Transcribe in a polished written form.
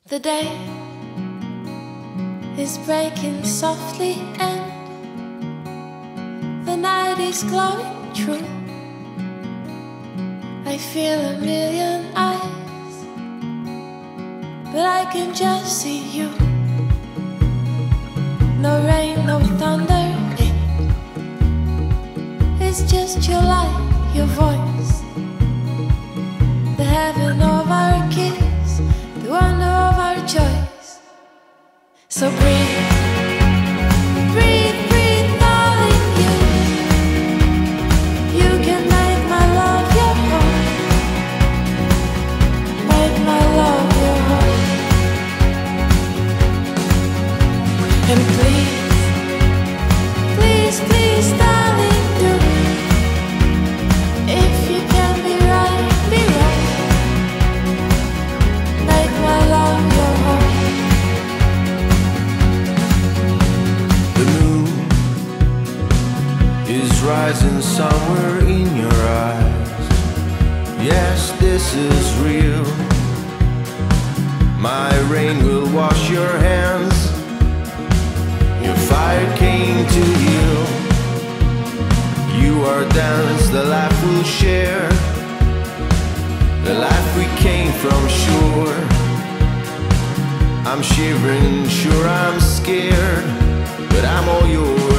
The day is breaking softly and the night is glowing true. I feel a million eyes, but I can just see you. No rain, no thunder, it's just your light, your voice, the heaven of our kiss, the wonder of our choice. So breathe, breathe, breathe, darling, you can make my love your home, make my love your home. And please, please, please, darling, do, if you can be right, make my love your home. The moon is rising somewhere in your eyes. Yes, this is real. My rain will wash your hands. Your fire came to heal. You are dance, the life we'll share, the life we came from, sure. I'm shivering, sure I'm scared, but I'm all yours.